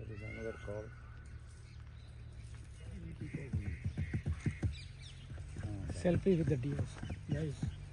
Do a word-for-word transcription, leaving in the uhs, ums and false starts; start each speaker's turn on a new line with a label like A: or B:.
A: There is another call.
B: Selfie with the deers, guys.